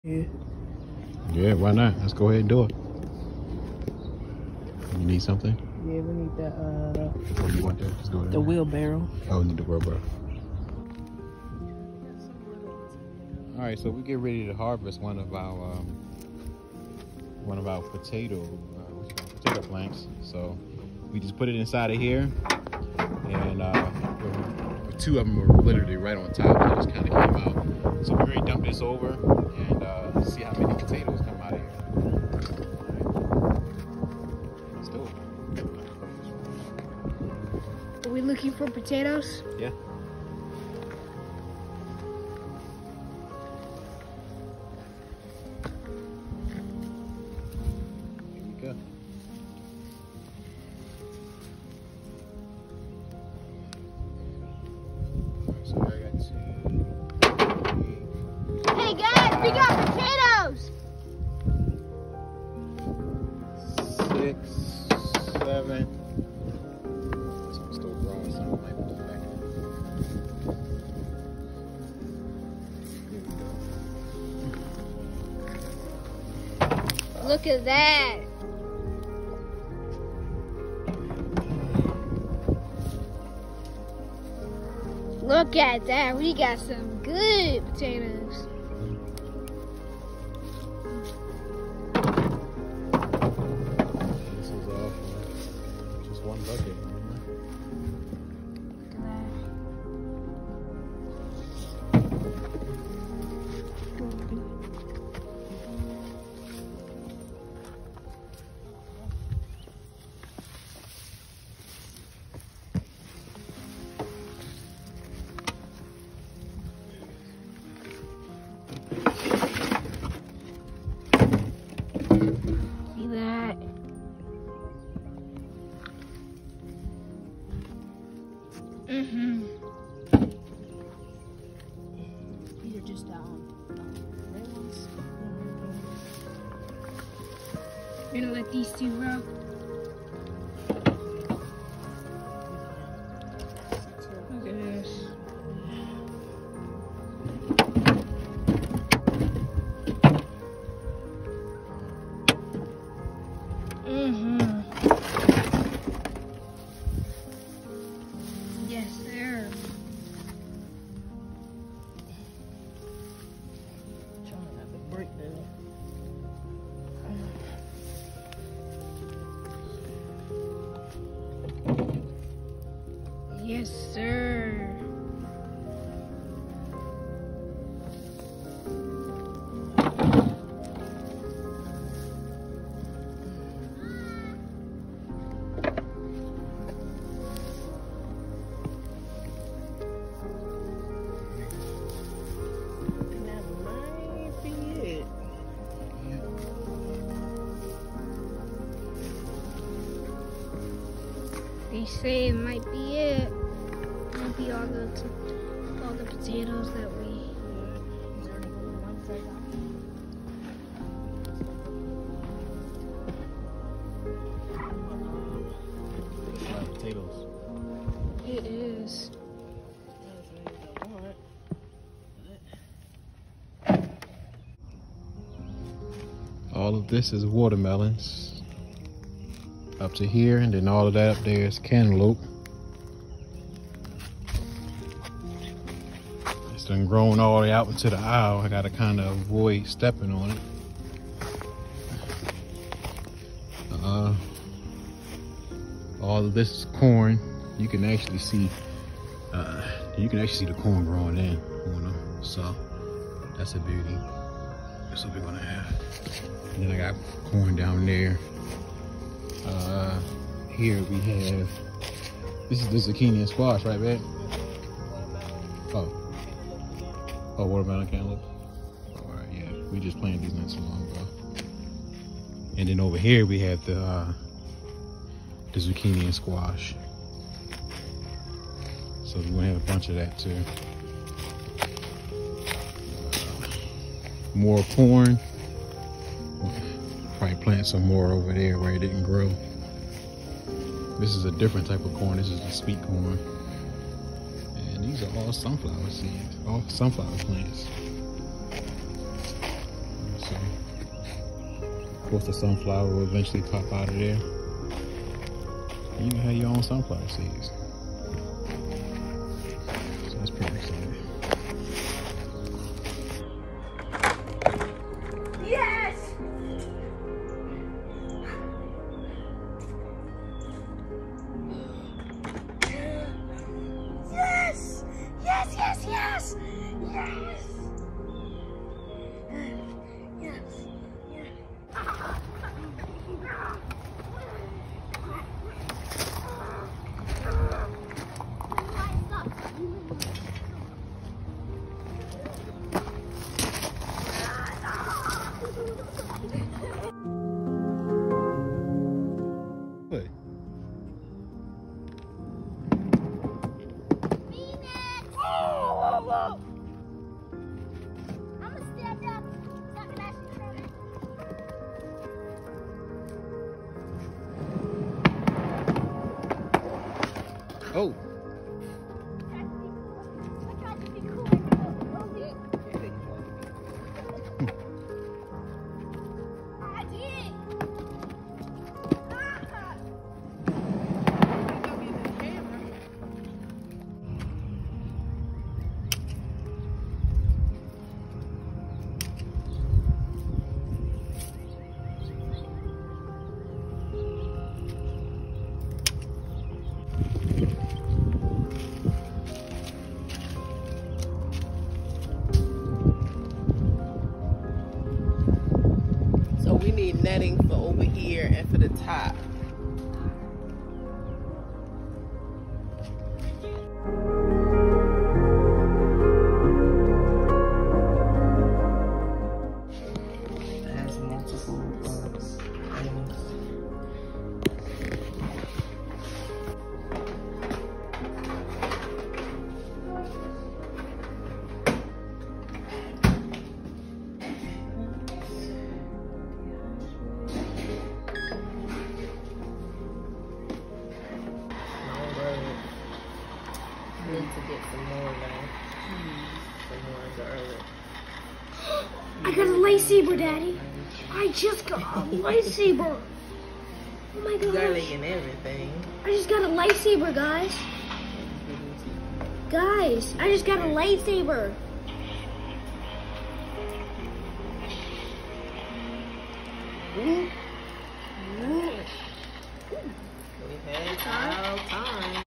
Yeah. Yeah, why not? Let's go ahead and do it. You need something? Yeah, we need the What do you want there? Just go ahead. the wheelbarrow. Oh, we need the wheelbarrow. All right, so we get ready to harvest one of our potato plants. So we just put it inside of here, and two of them were literally right on top. They just kind of came out. So we're gonna dump this over and see how many potatoes come out of here. Let's do it. Are we looking for potatoes? Yeah. Here we go. So I got 2, 3. Hey guys, we got potatoes! 6, 7. This one's still growing, some might be back. Here we go. Look at that. Look at that. We got some good potatoes. This is all for just one bucket. See that? These are just red ones. We're gonna let these two grow. Look at this. Yes, sir. Trying to have a breakdown. Yes, sir. That might be it. They say it might be it. Might be all the potatoes that we. Potatoes. It is. All of this is watermelons up to here, and then all of that up there is cantaloupe. It's done grown all the way out into the aisle. I gotta kind of avoid stepping on it. All of this is corn. You can actually see the corn growing in on them. So that's a beauty. That's what we're gonna have. And then I got corn down there. Here we have, this is the zucchini and squash, right, babe? Oh, watermelon cantaloupe. All right, yeah, we just planted these not so long ago. And then over here we have the zucchini and squash. So we're gonna have a bunch of that too. More corn. Probably plant some more over there where it didn't grow. This is a different type of corn. This is the sweet corn. And these are all sunflower seeds, all sunflower plants. course, the sunflower will eventually pop out of there. And you can have your own sunflower seeds. So that's pretty exciting. Yes! Yes! Yes, yes, yes! Yes! Yes! What? I'm gonna stand up so I can actually turn it. Oh! I tried to be cool. I did. So we need netting for over here and for the top. It has multiple items. Need to get some more though. Some more of the early. I got a lightsaber, Daddy. I just got a lightsaber. Oh my Garlic gosh. and everything. I just got a lightsaber, guys. Guys, I just got a lightsaber. We had all time.